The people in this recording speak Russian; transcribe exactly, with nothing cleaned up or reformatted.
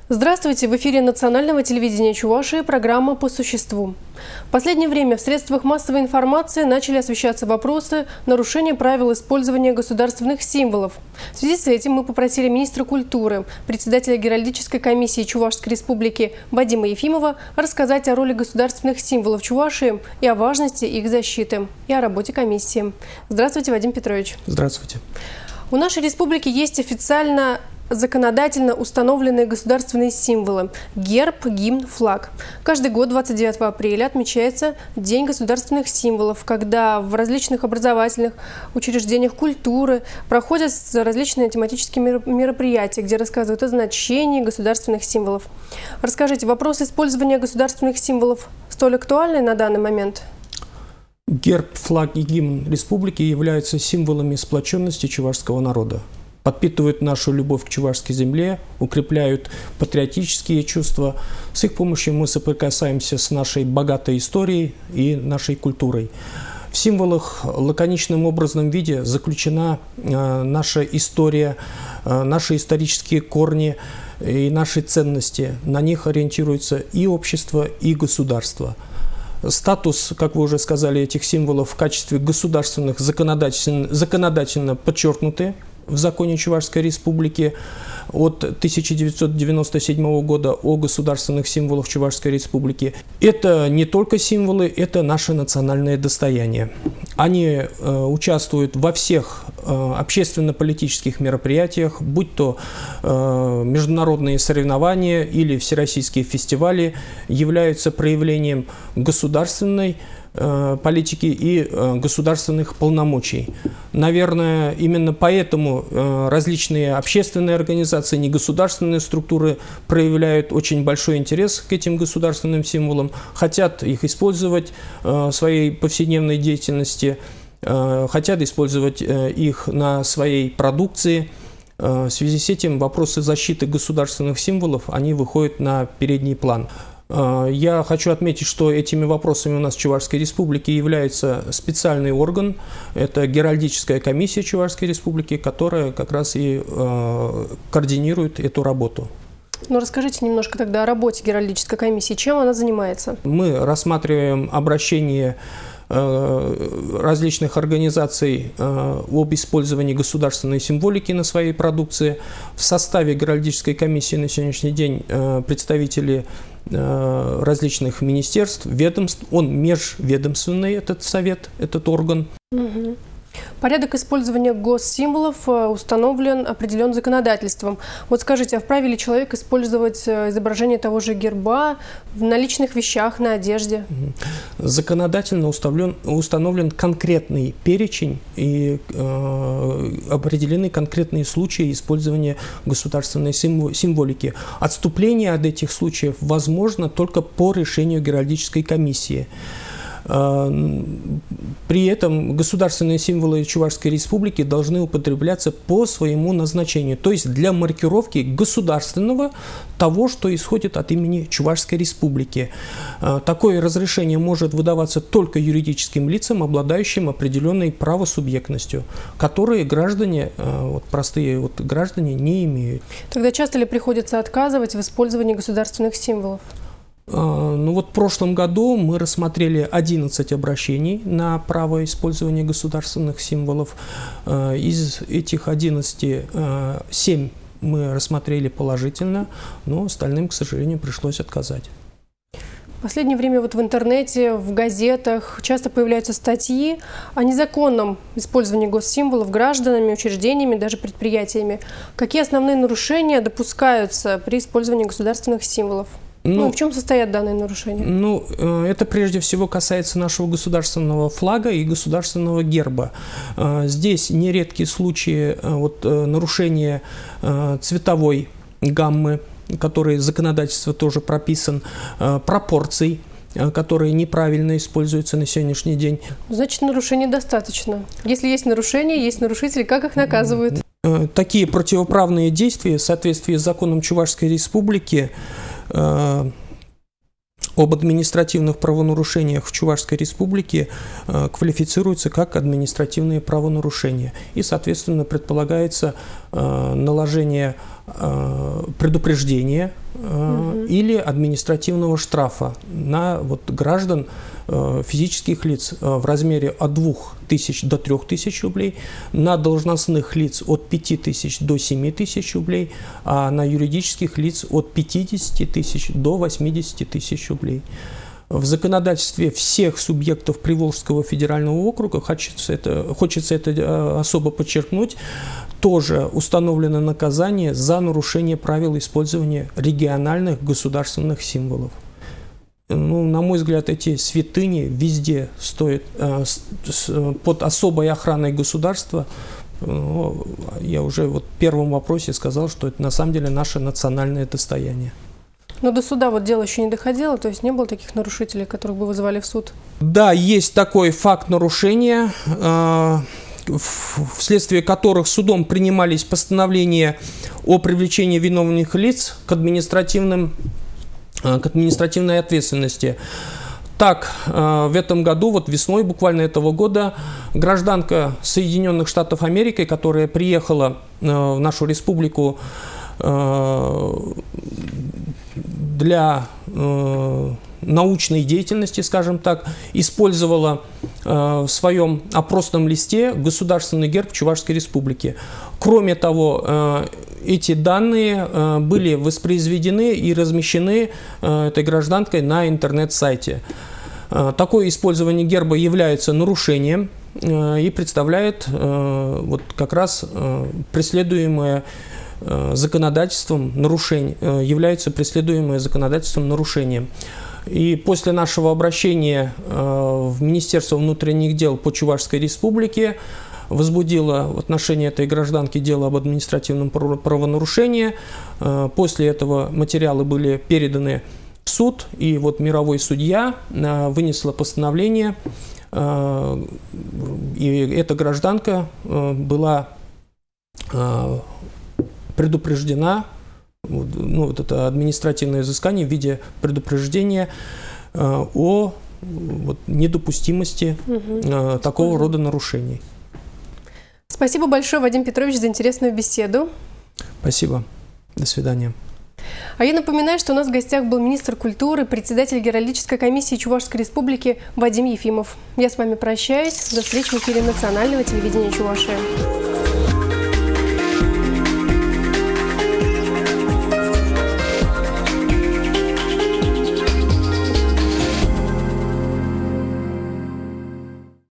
Здравствуйте! В эфире национального телевидения Чувашии программа «По существу». В последнее время в средствах массовой информации начали освещаться вопросы нарушения правил использования государственных символов. В связи с этим мы попросили министра культуры, председателя Геральдической комиссии Чувашской республики Вадима Ефимова рассказать о роли государственных символов Чувашии и о важности их защиты, и о работе комиссии. Здравствуйте, Вадим Петрович. Здравствуйте. У нашей республики есть официально законодательно установленные государственные символы – герб, гимн, флаг. Каждый год двадцать девятого апреля отмечается День государственных символов, когда в различных образовательных учреждениях культуры проходят различные тематические мероприятия, где рассказывают о значении государственных символов. Расскажите, вопрос использования государственных символов столь актуальный на данный момент? Герб, флаг и гимн республики являются символами сплоченности чувашского народа. Подпитывают нашу любовь к чувашской земле, укрепляют патриотические чувства. С их помощью мы соприкасаемся с нашей богатой историей и нашей культурой. В символах в лаконичном образном виде заключена э, наша история, э, наши исторические корни и наши ценности. На них ориентируется и общество, и государство. Статус, как вы уже сказали, этих символов в качестве государственных законодательно, законодательно подчеркнуты в законе Чувашской республики от тысяча девятьсот девяносто седьмого года о государственных символах Чувашской республики. Это не только символы, это наше национальное достояние. Они э, участвуют во всех э, общественно-политических мероприятиях, будь то э, международные соревнования или всероссийские фестивали, являются проявлением государственной политики и государственных полномочий. Наверное, именно поэтому различные общественные организации, негосударственные структуры проявляют очень большой интерес к этим государственным символам, хотят их использовать в своей повседневной деятельности, хотят использовать их на своей продукции. В связи с этим вопросы защиты государственных символов, они выходят на передний план. Я хочу отметить, что этими вопросами у нас в Чувашской республике является специальный орган, это Геральдическая комиссия Чувашской республики, которая как раз и э, координирует эту работу. Ну, расскажите немножко тогда о работе Геральдической комиссии, чем она занимается? Мы рассматриваем обращение различных организаций об использовании государственной символики на своей продукции. В составе Геральдической комиссии на сегодняшний день представители различных министерств, ведомств. Он межведомственный, этот совет, этот орган. Угу. Порядок использования госсимволов установлен определен законодательством. Вот скажите, а вправе ли человек использовать изображение того же герба в наличных вещах, на одежде? Законодательно установлен, установлен конкретный перечень и э, определены конкретные случаи использования государственной символики. Отступление от этих случаев возможно только по решению Геральдической комиссии. При этом государственные символы Чувашской республики должны употребляться по своему назначению, то есть для маркировки государственного того, что исходит от имени Чувашской республики. Такое разрешение может выдаваться только юридическим лицам, обладающим определенной правосубъектностью, которые граждане, вот простые вот граждане, не имеют. Тогда часто ли приходится отказывать в использовании государственных символов? Ну вот в прошлом году мы рассмотрели одиннадцать обращений на право использования государственных символов. Из этих одиннадцати семь мы рассмотрели положительно, но остальным, к сожалению, пришлось отказать. В последнее время вот в интернете, в газетах часто появляются статьи о незаконном использовании госсимволов гражданами, учреждениями, даже предприятиями. Какие основные нарушения допускаются при использовании государственных символов? Ну, ну, в чем состоят данные нарушения? Ну, это прежде всего касается нашего государственного флага и государственного герба. Здесь нередки случаи вот, нарушения цветовой гаммы, который законодательство тоже прописан, пропорций, которые неправильно используются на сегодняшний день. Значит, нарушений достаточно. Если есть нарушения, есть нарушители, как их наказывают? Такие противоправные действия в соответствии с законом Чувашской республики об административных правонарушениях в Чувашской республике э, квалифицируются как административные правонарушения. И, соответственно, предполагается э, наложение э, предупреждения э, или административного штрафа на вот, граждан э, физических лиц э, в размере от двух тысяч до трёх тысяч рублей, на должностных лиц от пяти тысяч до семи тысяч рублей, а на юридических лиц от пятидесяти тысяч до восьмидесяти тысяч рублей. В законодательстве всех субъектов Приволжского федерального округа, хочется это, хочется это особо подчеркнуть, тоже установлено наказание за нарушение правил использования региональных государственных символов. Ну, на мой взгляд, эти святыни везде стоят э, с, с, под особой охраной государства. Ну, я уже вот в первом вопросе сказал, что это на самом деле наше национальное достояние. Но до суда вот дело еще не доходило, то есть не было таких нарушителей, которых бы вызывали в суд? Да, есть такой факт нарушения, э, вследствие которых судом принимались постановления о привлечении виновных лиц к административным, э, к административной ответственности. Так, э, в этом году, вот весной буквально этого года, гражданка Соединенных Штатов Америки, которая приехала э, в нашу республику э, для э, научной деятельности, скажем так, использовала э, в своем опросном листе государственный герб Чувашской Республики. Кроме того, э, эти данные э, были воспроизведены и размещены э, этой гражданкой на интернет-сайте. Э, такое использование герба является нарушением э, и представляет э, вот как раз э, преследуемое законодательством нарушение, является преследуемое законодательством нарушением. И после нашего обращения в Министерство внутренних дел по Чувашской Республике возбудило в отношении этой гражданки дело об административном правонарушении. После этого материалы были переданы в суд, и вот мировой судья вынесла постановление, и эта гражданка была предупреждена, ну, вот это административное взыскание в виде предупреждения э, о вот, недопустимости э, такого рода нарушений. Спасибо большое, Вадим Петрович, за интересную беседу. Спасибо. До свидания. А я напоминаю, что у нас в гостях был министр культуры, председатель Геральдической комиссии Чувашской Республики Вадим Ефимов. Я с вами прощаюсь. До встречи в эфире национального телевидения Чувашии.